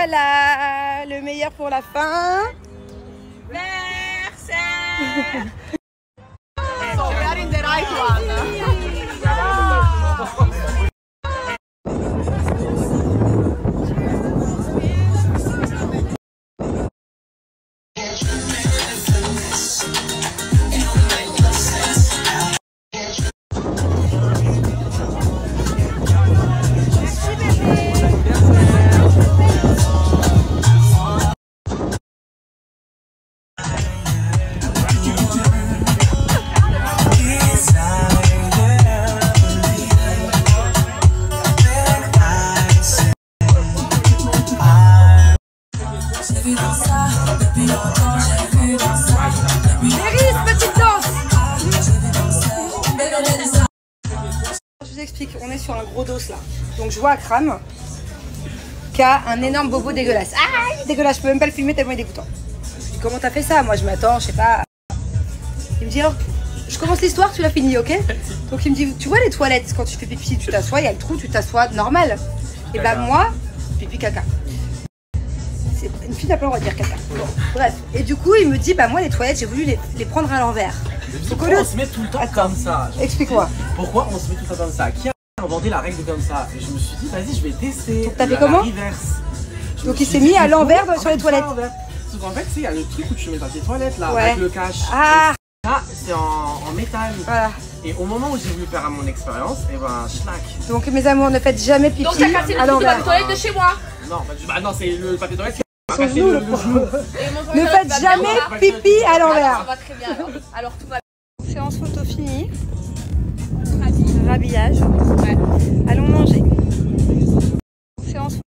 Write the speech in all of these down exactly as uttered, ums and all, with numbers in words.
voilà, le meilleur pour la fin. Merci. So we are in the right one. Je vous explique, on est sur un gros dos là. Donc je vois Akram qui a un énorme bobo dégueulasse. Ah, il est dégueulasse, je peux même pas le filmer tellement il est dégoûtant. Je dis, comment t'as fait ça? Moi je m'attends, je sais pas. Il me dit, alors, je commence l'histoire, tu l'as fini, ok? Donc il me dit, tu vois les toilettes, quand tu fais pipi, tu t'assois, il y a le trou, tu t'assois normal. Et bah moi, pipi caca. Une fille n'a pas le droit de dire caca. Bon, bref. Et du coup, il me dit, bah moi les toilettes, j'ai voulu les, les prendre à l'envers. Pourquoi on se met tout le temps Attends. comme ça? Explique-moi. Pourquoi on se met tout le temps comme ça? Qui a inventé la règle comme ça? Et je me suis dit, vas-y, je vais tester. Donc t'as fait comment? Donc il s'est mis à l'envers sur les toilettes. Sauf en fait, il y a le truc où tu mets dans tes toilettes là, ouais. avec le cache. Ah. Ça, c'est en, en métal. Voilà. Et au moment où j'ai voulu faire à mon expérience, et ben, schnack. Donc mes amours, ne faites jamais pipi Donc t'as cassé le truc de la toilette de chez moi? Non, bah, bah non, c'est le papier toilette. Son genou, le genou. Ne faites jamais pipi à l'envers. Ça va très bien alors. Alors tout va bien. Séance photo finie. Rhabillage. Ouais. Allons manger. Séance photo.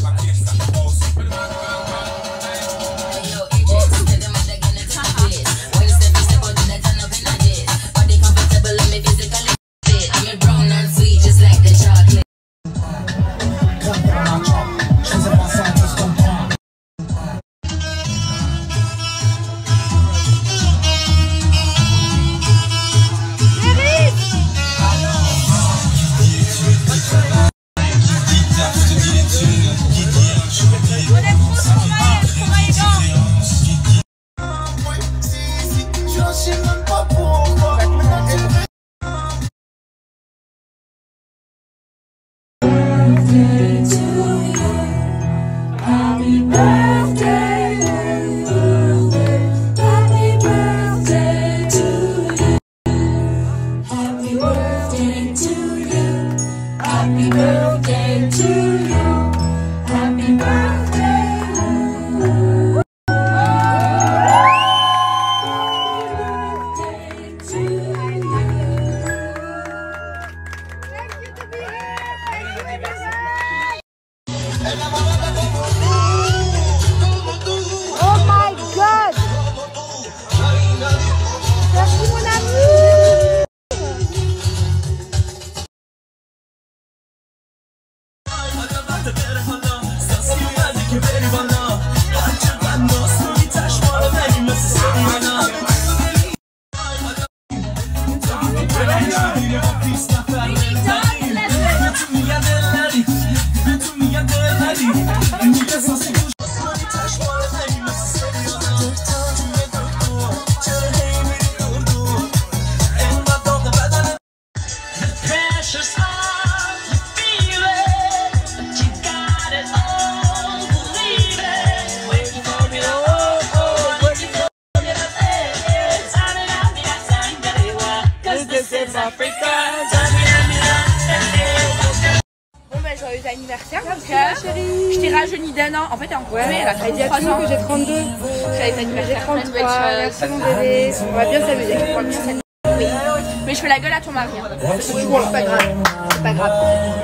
Bon ben joyeux anniversaire mon cœur. Je t'ai rajeuni d'un an. En fait t'es encore ouais, elle a trente-trois ans. Que j'ai trente-deux. Joyeux anniversaire. J'ai trente-trois. Merci mon bébé. On va bien s'amuser. On va bien s'amuser. Oui. Mais je fais la gueule à ton mari. Hein. C'est pas grave. C'est pas grave.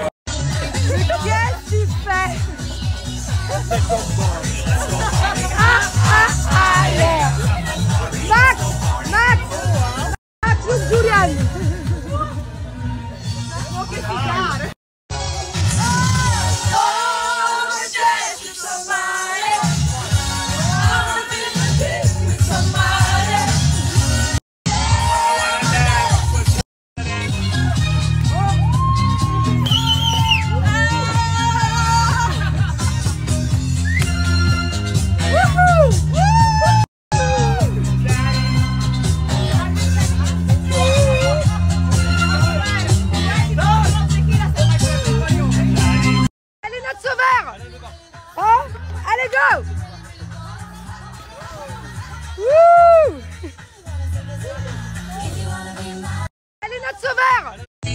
Qu'est-ce que tu fais? Ah ah ah yeah. Max, Max, Max, look Julian. soir.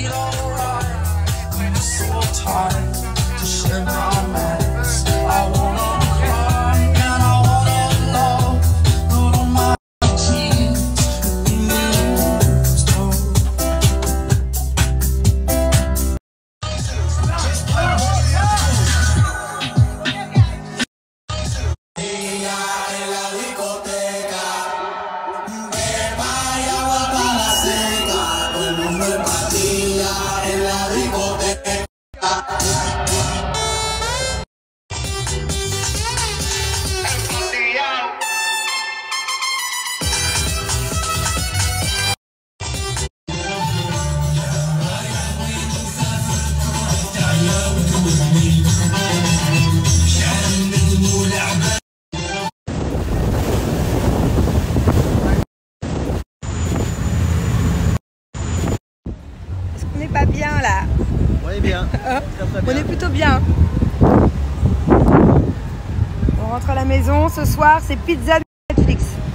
On n'est pas bien là. On est bien. Hein? Très, très On bien. est plutôt bien. On rentre à la maison ce soir, c'est pizza de Netflix.